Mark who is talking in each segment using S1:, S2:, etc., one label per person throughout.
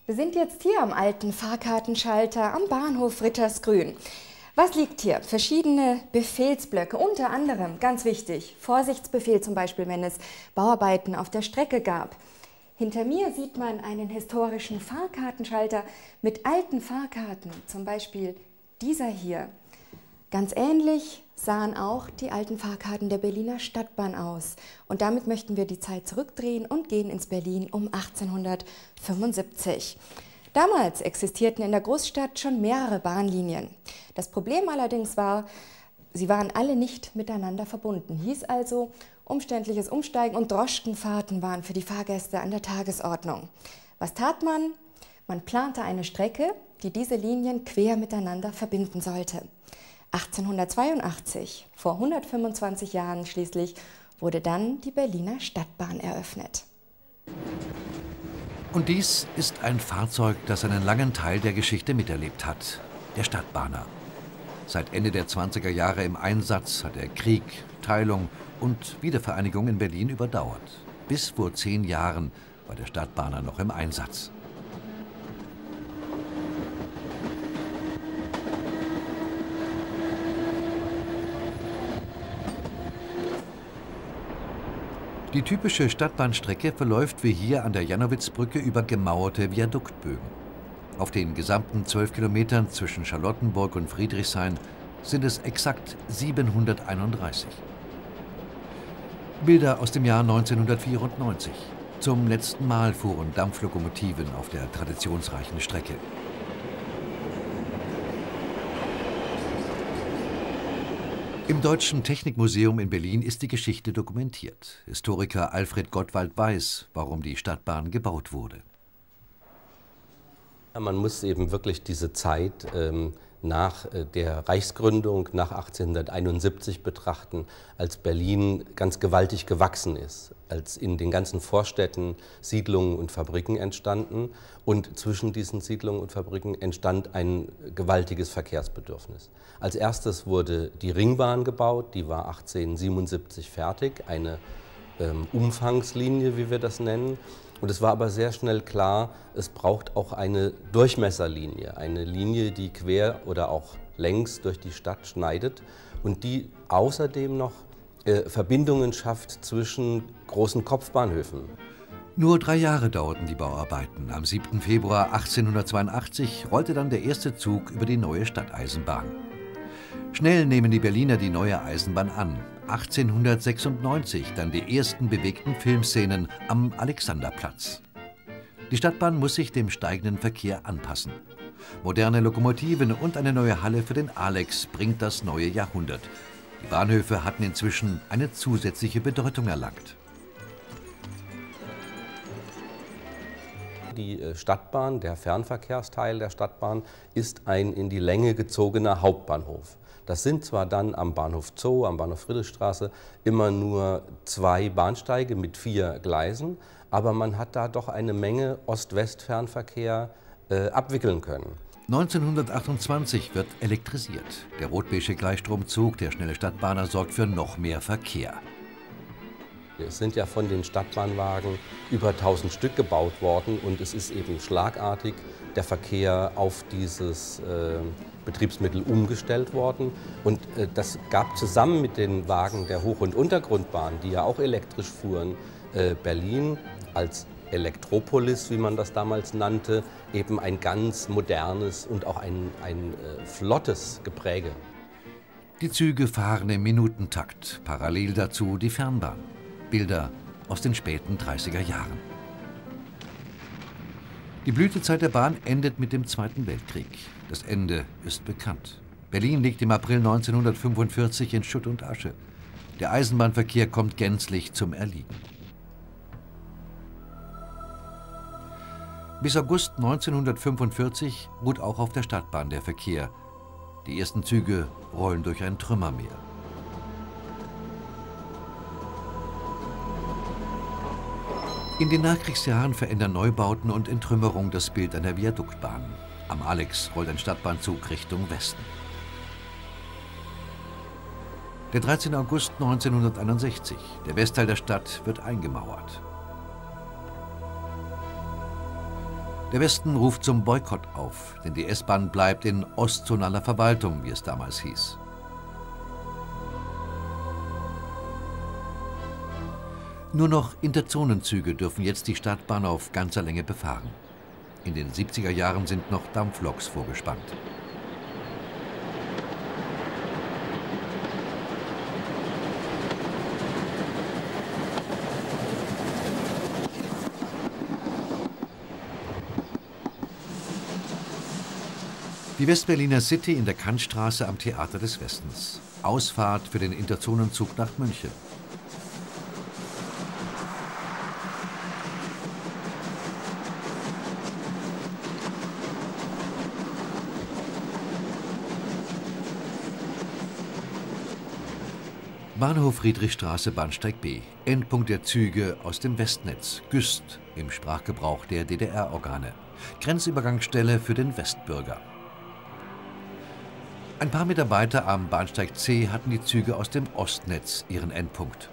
S1: Wir sind jetzt hier am alten Fahrkartenschalter am Bahnhof Rittersgrün. Was liegt hier? Verschiedene Befehlsblöcke, unter anderem, ganz wichtig, Vorsichtsbefehl zum Beispiel, wenn es Bauarbeiten auf der Strecke gab. Hinter mir sieht man einen historischen Fahrkartenschalter mit alten Fahrkarten, zum Beispiel dieser hier. Ganz ähnlich sahen auch die alten Fahrkarten der Berliner Stadtbahn aus. Und damit möchten wir die Zeit zurückdrehen und gehen ins Berlin um 1875. Damals existierten in der Großstadt schon mehrere Bahnlinien. Das Problem allerdings war, sie waren alle nicht miteinander verbunden. Hieß also, umständliches Umsteigen und Droschkenfahrten waren für die Fahrgäste an der Tagesordnung. Was tat man? Man plante eine Strecke, die diese Linien quer miteinander verbinden sollte. 1882, vor 125 Jahren schließlich, wurde dann die Berliner Stadtbahn eröffnet.
S2: Und dies ist ein Fahrzeug, das einen langen Teil der Geschichte miterlebt hat, der Stadtbahner. Seit Ende der 20er Jahre im Einsatz hat er Krieg, Teilung und Wiedervereinigung in Berlin überdauert. Bis vor 10 Jahren war der Stadtbahner noch im Einsatz. Die typische Stadtbahnstrecke verläuft wie hier an der Jannowitzbrücke über gemauerte Viaduktbögen. Auf den gesamten 12 Kilometern zwischen Charlottenburg und Friedrichshain sind es exakt 731. Bilder aus dem Jahr 1994. Zum letzten Mal fuhren Dampflokomotiven auf der traditionsreichen Strecke. Im Deutschen Technikmuseum in Berlin ist die Geschichte dokumentiert. Historiker Alfred Gottwald weiß, warum die Stadtbahn gebaut wurde.
S3: Man muss eben wirklich diese Zeit nach der Reichsgründung, nach 1871 betrachten, als Berlin ganz gewaltig gewachsen ist, als in den ganzen Vorstädten Siedlungen und Fabriken entstanden und zwischen diesen Siedlungen und Fabriken entstand ein gewaltiges Verkehrsbedürfnis. Als erstes wurde die Ringbahn gebaut, die war 1877 fertig, eine Umfangslinie, wie wir das nennen. Und es war aber sehr schnell klar, es braucht auch eine Durchmesserlinie, eine Linie, die quer oder auch längs durch die Stadt schneidet und die außerdem noch Verbindungen schafft zwischen großen Kopfbahnhöfen.
S2: Nur 3 Jahre dauerten die Bauarbeiten. Am 7. Februar 1882 rollte dann der erste Zug über die neue Stadteisenbahn. Schnell nehmen die Berliner die neue Eisenbahn an. 1896 dann die ersten bewegten Filmszenen am Alexanderplatz. Die Stadtbahn muss sich dem steigenden Verkehr anpassen. Moderne Lokomotiven und eine neue Halle für den Alex bringt das neue Jahrhundert. Die Bahnhöfe hatten inzwischen eine zusätzliche Bedeutung erlangt.
S3: Die Stadtbahn, der Fernverkehrsteil der Stadtbahn, ist ein in die Länge gezogener Hauptbahnhof. Das sind zwar dann am Bahnhof Zoo, am Bahnhof Friedrichstraße immer nur 2 Bahnsteige mit 4 Gleisen, aber man hat da doch eine Menge Ost-West-Fernverkehr abwickeln können.
S2: 1928 wird elektrisiert. Der rot-beige Gleichstromzug der Schnelle Stadtbahner sorgt für noch mehr Verkehr.
S3: Es sind ja von den Stadtbahnwagen über 1000 Stück gebaut worden und es ist eben schlagartig der Verkehr auf dieses Betriebsmittel umgestellt worden. Und das gab zusammen mit den Wagen der Hoch- und Untergrundbahn, die ja auch elektrisch fuhren, Berlin als Elektropolis, wie man das damals nannte, eben ein ganz modernes und auch ein flottes Gepräge.
S2: Die Züge fahren im Minutentakt, parallel dazu die Fernbahn. Bilder aus den späten 30er Jahren. Die Blütezeit der Bahn endet mit dem Zweiten Weltkrieg. Das Ende ist bekannt. Berlin liegt im April 1945 in Schutt und Asche. Der Eisenbahnverkehr kommt gänzlich zum Erliegen. Bis August 1945 ruht auch auf der Stadtbahn der Verkehr. Die ersten Züge rollen durch ein Trümmermeer. In den Nachkriegsjahren verändern Neubauten und Entrümmerung das Bild einer Viaduktbahn. Am Alex rollt ein Stadtbahnzug Richtung Westen. Der 13. August 1961. Der Westteil der Stadt wird eingemauert. Der Westen ruft zum Boykott auf, denn die S-Bahn bleibt in ostzonaler Verwaltung, wie es damals hieß. Nur noch Interzonenzüge dürfen jetzt die Stadtbahn auf ganzer Länge befahren. In den 70er Jahren sind noch Dampfloks vorgespannt. Die Westberliner City in der Kantstraße am Theater des Westens. Ausfahrt für den Interzonenzug nach München. Bahnhof Friedrichstraße, Bahnsteig B. Endpunkt der Züge aus dem Westnetz, Güst im Sprachgebrauch der DDR-Organe. Grenzübergangsstelle für den Westbürger. Ein paar Meter weiter am Bahnsteig C hatten die Züge aus dem Ostnetz ihren Endpunkt.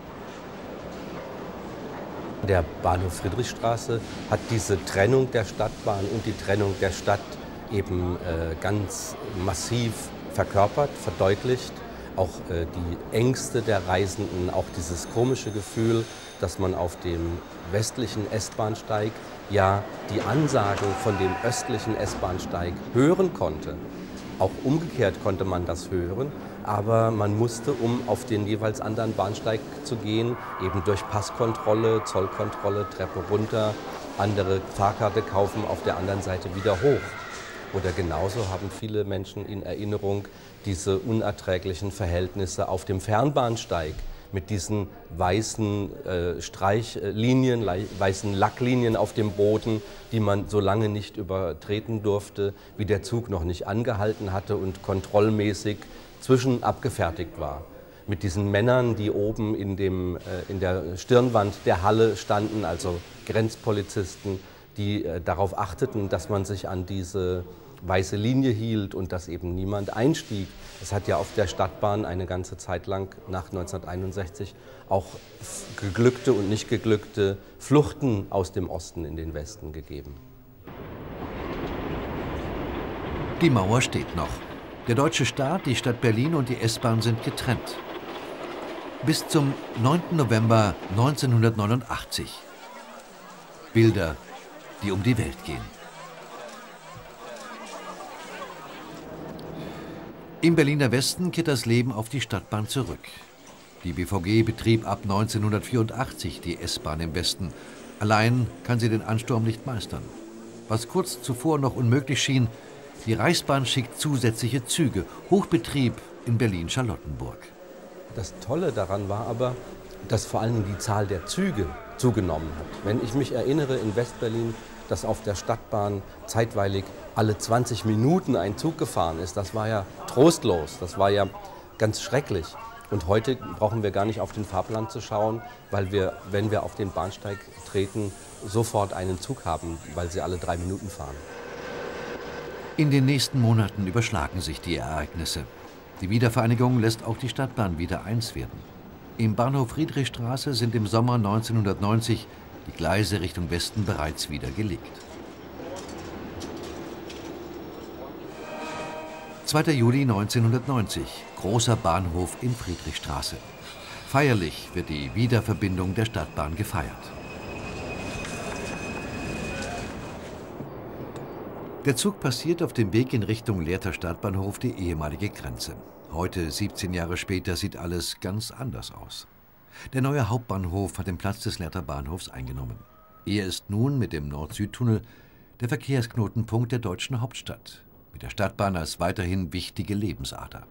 S3: Der Bahnhof Friedrichstraße hat diese Trennung der Stadtbahn und die Trennung der Stadt eben ganz massiv verkörpert, verdeutlicht. Auch die Ängste der Reisenden, auch dieses komische Gefühl, dass man auf dem westlichen S-Bahnsteig ja die Ansagen von dem östlichen S-Bahnsteig hören konnte. Auch umgekehrt konnte man das hören, aber man musste, um auf den jeweils anderen Bahnsteig zu gehen, eben durch Passkontrolle, Zollkontrolle, Treppe runter, andere Fahrkarte kaufen, auf der anderen Seite wieder hoch. Oder genauso haben viele Menschen in Erinnerung diese unerträglichen Verhältnisse auf dem Fernbahnsteig mit diesen weißen Streichlinien, weißen Lacklinien auf dem Boden, die man so lange nicht übertreten durfte, wie der Zug noch nicht angehalten hatte und kontrollmäßig zwischen abgefertigt war. Mit diesen Männern, die oben in der Stirnwand der Halle standen, also Grenzpolizisten, die darauf achteten, dass man sich an diese weiße Linie hielt und dass eben niemand einstieg. Es hat ja auf der Stadtbahn eine ganze Zeit lang nach 1961 auch geglückte und nicht geglückte Fluchten aus dem Osten in den Westen gegeben.
S2: Die Mauer steht noch. Der deutsche Staat, die Stadt Berlin und die S-Bahn sind getrennt. Bis zum 9. November 1989. Bilder, die um die Welt gehen. Im Berliner Westen kehrt das Leben auf die Stadtbahn zurück. Die BVG betrieb ab 1984 die S-Bahn im Westen. Allein kann sie den Ansturm nicht meistern. Was kurz zuvor noch unmöglich schien, die Reichsbahn schickt zusätzliche Züge. Hochbetrieb in Berlin-Charlottenburg.
S3: Das Tolle daran war aber, dass vor allem die Zahl der Züge zugenommen hat. Wenn ich mich erinnere, in Westberlin, dass auf der Stadtbahn zeitweilig alle 20 Minuten ein Zug gefahren ist, das war ja trostlos, das war ja ganz schrecklich. Und heute brauchen wir gar nicht auf den Fahrplan zu schauen, weil wir, wenn wir auf den Bahnsteig treten, sofort einen Zug haben, weil sie alle 3 Minuten fahren.
S2: In den nächsten Monaten überschlagen sich die Ereignisse. Die Wiedervereinigung lässt auch die Stadtbahn wieder eins werden. Im Bahnhof Friedrichstraße sind im Sommer 1990 die Gleise Richtung Westen bereits wieder gelegt. 2. Juli 1990, großer Bahnhof in Friedrichstraße. Feierlich wird die Wiederverbindung der Stadtbahn gefeiert. Der Zug passiert auf dem Weg in Richtung Lehrter Stadtbahnhof die ehemalige Grenze. Heute, 17 Jahre später, sieht alles ganz anders aus. Der neue Hauptbahnhof hat den Platz des Lehrter Bahnhofs eingenommen. Er ist nun mit dem Nord-Süd-Tunnel der Verkehrsknotenpunkt der deutschen Hauptstadt, mit der Stadtbahn als weiterhin wichtige Lebensader.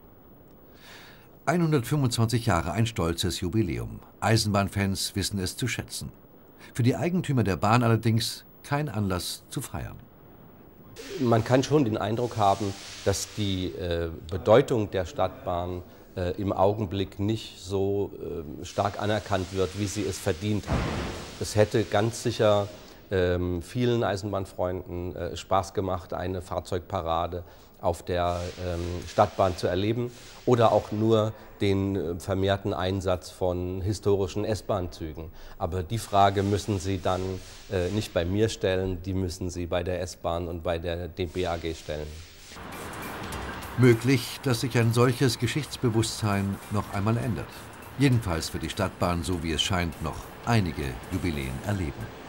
S2: 125 Jahre, ein stolzes Jubiläum. Eisenbahnfans wissen es zu schätzen. Für die Eigentümer der Bahn allerdings kein Anlass zu feiern.
S3: Man kann schon den Eindruck haben, dass die Bedeutung der Stadtbahn im Augenblick nicht so stark anerkannt wird, wie sie es verdient hat. Es hätte ganz sicher vielen Eisenbahnfreunden Spaß gemacht, eine Fahrzeugparade auf der Stadtbahn zu erleben oder auch nur den vermehrten Einsatz von historischen S-Bahn-Zügen. Aber die Frage müssen Sie dann nicht bei mir stellen, die müssen Sie bei der S-Bahn und bei der DB-AG stellen.
S2: Möglich, dass sich ein solches Geschichtsbewusstsein noch einmal ändert. Jedenfalls wird die Stadtbahn, so wie es scheint, noch einige Jubiläen erleben.